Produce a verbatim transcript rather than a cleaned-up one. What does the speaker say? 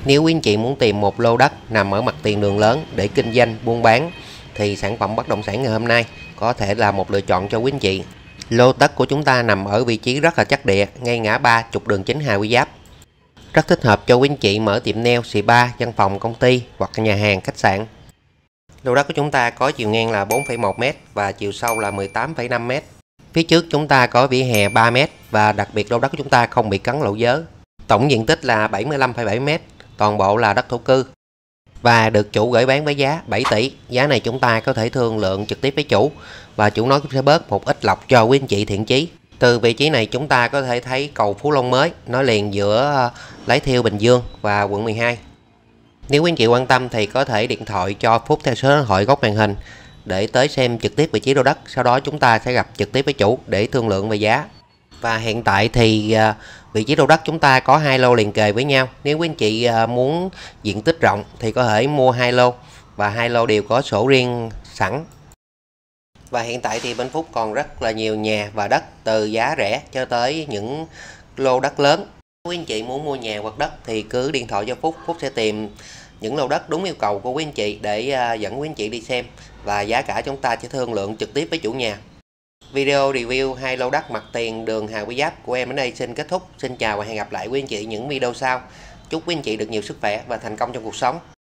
Nếu quý anh chị muốn tìm một lô đất nằm ở mặt tiền đường lớn để kinh doanh, buôn bán thì sản phẩm bất động sản ngày hôm nay có thể là một lựa chọn cho quý anh chị. Lô đất của chúng ta nằm ở vị trí rất là chắc địa, ngay ngã ba trục đường chính Hà Quy Giáp. Rất thích hợp cho quý anh chị mở tiệm nail, spa, văn phòng, công ty hoặc nhà hàng, khách sạn. Lô đất của chúng ta có chiều ngang là bốn phẩy một mét và chiều sâu là mười tám phẩy năm mét. Phía trước chúng ta có vỉa hè ba mét và đặc biệt lô đất của chúng ta không bị cắn lỗ dớ. Tổng diện tích là bảy mươi lăm phẩy bảy mét, toàn bộ là đất thổ cư. Và được chủ gửi bán với giá bảy tỷ. Giá này chúng ta có thể thương lượng trực tiếp với chủ và chủ nói sẽ bớt một ít lọc cho quý anh chị thiện chí. Từ vị trí này chúng ta có thể thấy cầu Phú Long mới nối liền giữa Lái Thiêu, Bình Dương và quận mười hai. Nếu quý anh chị quan tâm thì có thể điện thoại cho Phúc theo số điện thoại góc màn hình để tới xem trực tiếp vị trí lô đất. Sau đó chúng ta sẽ gặp trực tiếp với chủ để thương lượng về giá. Và hiện tại thì vị trí lô đất chúng ta có hai lô liền kề với nhau. Nếu quý anh chị muốn diện tích rộng thì có thể mua hai lô và hai lô đều có sổ riêng sẵn. Và hiện tại thì bên Phúc còn rất là nhiều nhà và đất từ giá rẻ cho tới những lô đất lớn. Nếu quý anh chị muốn mua nhà hoặc đất thì cứ điện thoại cho Phúc, Phúc sẽ tìm những lô đất đúng yêu cầu của quý anh chị để dẫn quý anh chị đi xem và giá cả chúng ta sẽ thương lượng trực tiếp với chủ nhà. Video review hai lô đất mặt tiền đường Hà Quy Giáp của em đến đây xin kết thúc. Xin chào và hẹn gặp lại quý anh chị những video sau. Chúc quý anh chị được nhiều sức khỏe và thành công trong cuộc sống.